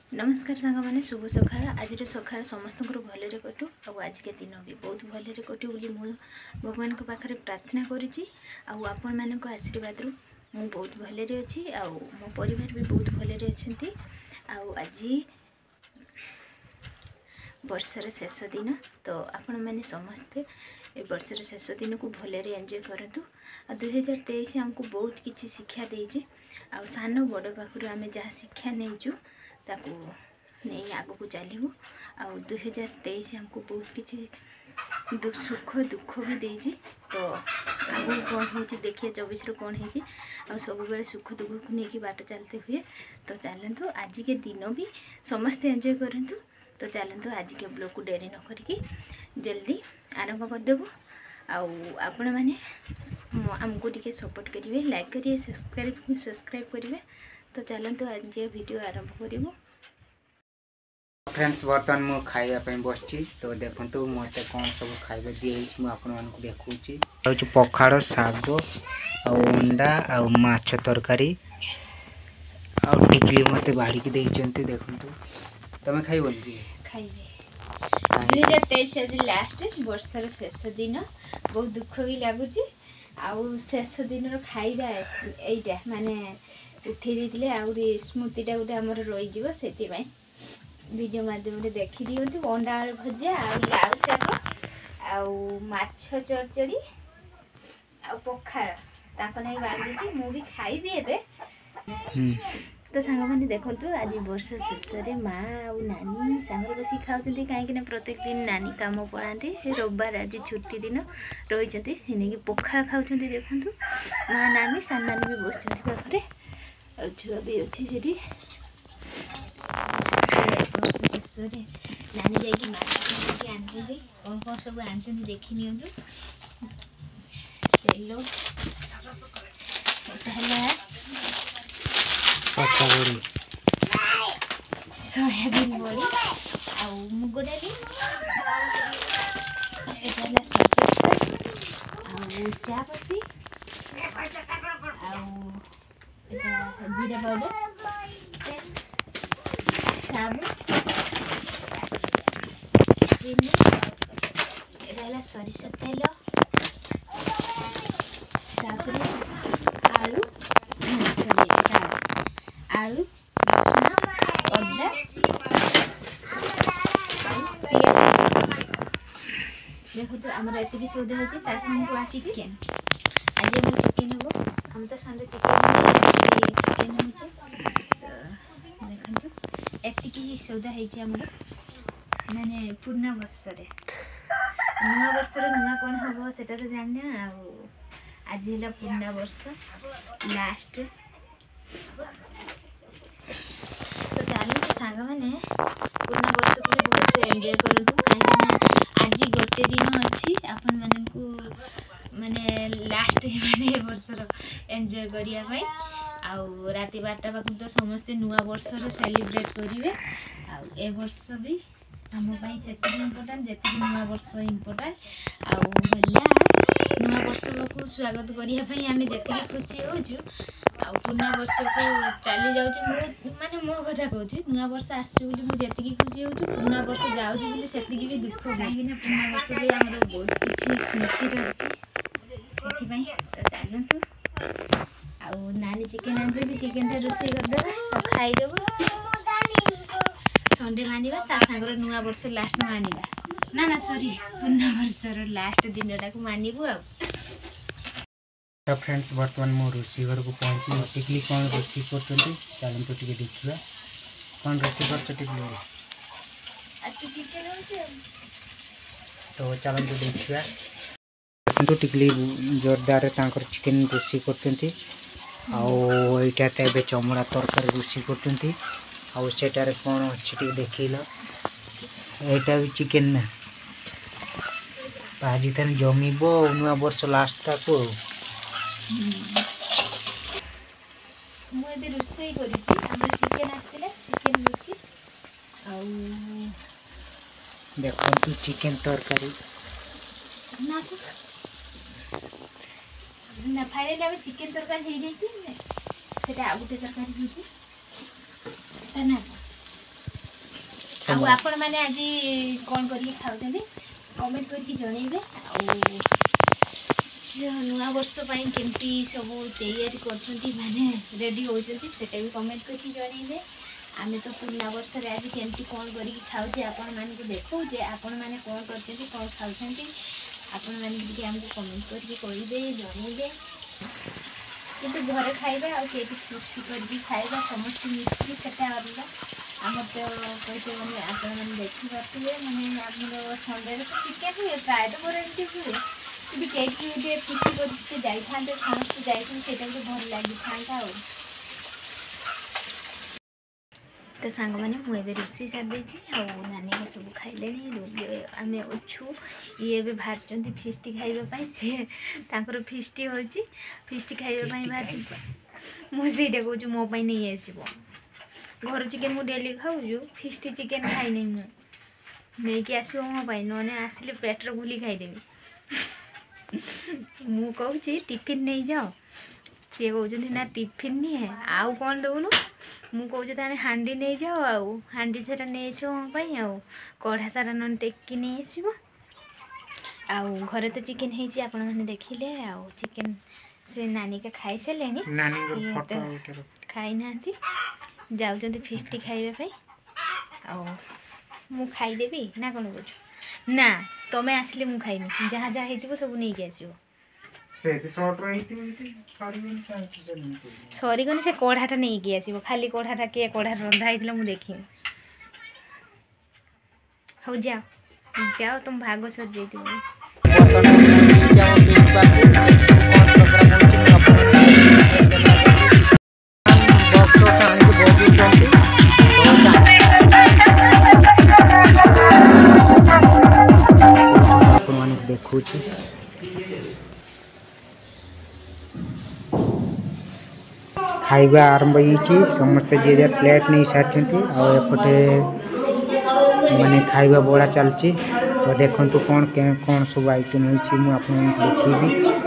नमस्कार सांग मैंने शुभ सकाळ आज सकाळ समस्त भले कटू आज के दिन भी बहुत भले कटू बोली मु भगवान के पाखे प्रार्थना करुँची आपण मान आशीर्वाद मु बहुत भले अच्छी मो परिवार भी बहुत भले अच्छा आज वर्षर शेष दिन तो आपण मैंने समस्ते ए वर्षर शेष दिन को भले एंजॉय करूँ 2023 आमको बहुत किसी शिक्षा देजे सान बड़ पाखु आम जहाँ शिक्षा नहींचु ताकू नहीं आग को चलू आ 2023 हमको बहुत किसी सुख दुख भी देजी तो आगू कौन हो देखिए 24 रू कौन हो सब बेले सुख दुख को लेकिन बाट चलते हुए तो चलतु आज के दिन भी समस्ते एंजॉय करूँ तो चलतु आज के ब्लॉग को डेरी न करके जल्दी आरंभ करदेबू आपण मैंने आमको टी सपोर्ट करेंगे लाइक करेंगे सब्सक्राइब करेंगे तो चलतु आज वीडियो आरंभ करूँ। फ्रेंड्स बर्तमान मु खाइबा बसची तो देखो मत कौन सब खाइबा दिए आपको देखुची पखाड़ साग अंडा आ माछ तरकारी आ टिकली मत बाड़ी की देइचंती देखो तमे खाइबनी खाइबे 2023 आज लास्ट वर्षर शेष दिन बहुत दुख भी लगुच शेष दिन खाइबा एटा माने उठे देते आउरी स्मृतिटा गोटे आमर रही से वीडियो माध्यम देखी दिखती अंडा आलू भजा लाउ शाग आछ चरचड़ी पखाड़ नहीं बाढ़ी मु भी खाइबी एबे तो सांग मैंने देखु आज वर्ष शेष माँ और नानी सांगे बस खाऊँ कहीं प्रत्येक दिन नानी कम पड़ाती रविवार आज छुट्टी दिन रही से पखाड़ खाऊँ देखु माँ नानी सान नानी भी बस पाखे छुआ भी अच्छी से वर्ष शेष नानी जाकि मार्केट आनी कौन कौन सब आनी देखी नि तेल सोयाबीन बड़ी मुग डाली चा पत्ती जीरा पाउडर साबुन चीनी एटा सरिष तेल आलू आलू अदा देखो तो आमर एति सौदा हो चिकेन आज हम चिकेन हम हम तो संडे चिकेन हो देखो एति सौदा होमर माने पुराना वर्ष नुआ वर्ष नुआ कौन हम से तो जाने आज है पुराना वर्ष लास्ट तो चलते सांग मैंने पुराना वर्ष को बहुत से एंजॉय करूँ कहीं आज गोटे दिन अच्छी आपण माने लास्ट माने वर्षर एंजॉय करने राति 12टा पाखु तो समस्ते नुआ वर्षर सेलिब्रेट करेंगे ए वर्ष भी आमपाई से इम्पोर्टाट जी नुआ वर्ष इम्पोर्टाट आला नुआ वर्ष को स्वागत करने आम जी खुशी हो पुराना वर्ष को चली जाऊँ माने मो कथा कहूँ नुआ वर्ष मुझे खुशी हो पुराना वर्ष जाऊँगी से भी दुख कहीं पुराना वर्ष भी आम बहुत किसी स्मृति रही चलतु नानी चिकेन आनी चिकेन रोसे करदे तो खाईदेव संडे मानिबा ता सांगर नुआ वर्ष लास्ट मानिबा ना ना सॉरी पुराना वर्षर लास्ट दिनटा को मानिबू तो फ्रेंड्स बर्तमान मो रोसी घर को पहुँची टिकली कौन रोसी कर चलते टे देखा कौन रोसी कर टिकली तो चलते देखा देखो टिकली जोरदार चिकेन रोसी कर चमड़ा तरकारी रोसी कर सेटारे कौन अच्छे देखल यहाँ भी चिकेन ना आज तेरे जमीब नुआ वर्ष लास्ट को मुझे रोसे चिकेन आसला चिकेन रोसी देखो चिकेन तरकारी ना फाइनली चिकेन तरकारी हो जाए से आ गोटे तरकारी हो ଆଉ ଆପଣମାନେ ଆଜି କ'ଣ କରିକି ଖାଉଛନ୍ତି କମେଣ୍ଟ କରିକି ଜଣେଇବେ। ଆଉ ନୂଆ ବର୍ଷ ପାଇଁ କେମିତି ସବୁ ତૈୟାରୀ କରୁଛନ୍ତି ମାନେ ରେଡ଼ି ହେଉଛନ୍ତି ସେଇଟା ବି କମେଣ୍ଟ କରିକି ଜଣେଇବେ। ଆମେ ତ ପୁରୁଣା ବର୍ଷରେ ଆଜି କେମିତି କ'ଣ କରିକି ଖାଉଛେ ଆପଣମାନଙ୍କୁ ଦେଖାଉଛେ। ଆପଣମାନେ କ'ଣ କରୁଛନ୍ତି କ'ଣ ଖାଉଛନ୍ତି ଆପଣମାନେ ଟିକେ ଆମକୁ କମେଣ୍ଟ କରିକି କହିବେ ଜଣେଇବେ। କିନ୍ତୁ ଘରେ ଖାଇବା ଆଉ ସେଇଠି ଖୁସି କରିକି ଖାଇବା ସମସ୍ତେ ମିଶିକି ସେଟା ଅଲଗା। ଆମର ତ କହିତେ ମାନେ ଆପଣମାନେ ଦେଖିପାରୁଥିବେ ମାନେ ଆମର ସଣ୍ଡେରେ ତ ଚିକେନ୍ ହୁଏ ପ୍ରାୟତଃ ମୋର ଏମିତି ହୁଏ। କିନ୍ତୁ କେଉଁଠି ଗୋଟେ ଖୁସି କରିକି ଯାଇଥାନ୍ତେ ସମସ୍ତେ ଯାଇଥାନ୍ତେ ସେଇଟା ଗୋଟେ ଭଲ ଲାଗିଥାନ୍ତା। ଆଉ ତ ସାଙ୍ଗମାନେ ମୁଁ ଏବେ ରୋଷେଇ ସାରିଦେଇଛି ଆଉ ନାନୀ가 ସବୁ ଖାଇଲେଣି। ଆମେ ଅଛୁ ଇଏ ଏବେ ବାହାରିଛନ୍ତି ଫିଷ୍ଟି ଖାଇବା ପାଇଁ। ସିଏ ତାଙ୍କର ଫିଷ୍ଟି ହେଉଛି ଫିଷ୍ଟି ଖାଇବା ପାଇଁ ବାହାରିଛନ୍ତି। ମୁଁ ସେଇଟା କହୁଛି ମୋ ପାଇଁ ନେଇ ଆସିବ। ଘର ଚିକେନ୍ ମୁଁ ଡେଲି ଖାଉଛୁ ଫିଷ୍ଟି ଚିକେନ୍ ଖାଇନି ମୁଁ ନେଇକି ଆସିବ ମୋ ପାଇଁ ନହେଲେ ଆସିଲେ ପେଟରେ ବୁଲି ଖାଇଦେବି। ମୁଁ କହୁଛି ଟିଫିନ୍ ନେଇଯାଅ ସିଏ କହୁଛନ୍ତି ନା ଟିଫିନ୍ ନିଏ ଆଉ କ'ଣ ଦେଉନୁ। ମୁଁ କହୁଛି ତାହେଲେ ହାଣ୍ଡି ନେଇଯାଅ ଆଉ ହାଣ୍ଡି ସେଟା ନେଇଆସିବ ମୋ ପାଇଁ ଆଉ କଢ଼ା ସାରା ନହେଲେ ଟେକି ନେଇ ଆସିବ। ଆଉ ଘରେ ତ ଚିକେନ୍ ହେଇଛି ଆପଣମାନେ ଦେଖିଲେ। ଆଉ ଚିକେନ୍ ସେ ନାନୀକା ଖାଇସାରିଲେଣି ଖାଇନାହାନ୍ତି ଯାଉଛନ୍ତି ଫିଷ୍ଟି ଖାଇବା ପାଇଁ। ଆଉ ମୁଁ ଖାଇଦେବି ନା କ'ଣ କହୁଛୁ? ନା ତମେ ଆସିଲେ ମୁଁ ଖାଇବି ଯାହା ଯାହା ହେଇଥିବ ସବୁ ନେଇକି ଆସିବ। ସରିଗନି ସେ କଢ଼ାଟା ନେଇକି ଆସିବ ଖାଲି କଢ଼ାଟା କିଏ କଢ଼ାରେ ରନ୍ଧା ହେଇଥିଲା ମୁଁ ଦେଖିନି। ହଉ ଯାଅ ଯାଅ ତମ ଭାଗ ସରିଯାଇଥିବ। ଆପଣମାନଙ୍କୁ ଦେଖୁଛି ଖାଇବା ଆରମ୍ଭ ହେଇଛି ସମସ୍ତେ ଯିଏ ଯାହା ପ୍ଲେଟ୍ ନେଇ ସାରିଛନ୍ତି ଆଉ ଏପଟେ ମାନେ ଖାଇବା ବଢ଼ା ଚାଲିଛି। ତ ଦେଖନ୍ତୁ କ'ଣ ସବୁ ଆଇଟମ୍ ହେଇଛି ମୁଁ ଆପଣଙ୍କୁ ଦେଖେଇବି।